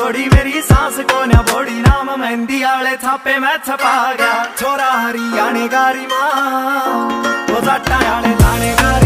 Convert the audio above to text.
छोड़ी मेरी सांस को न बोड़ी, नाम मेहंदी आले छापे मैं छपा गया। छोरा हरियाणे गारी माँ वो जट्टा आले लाने गारी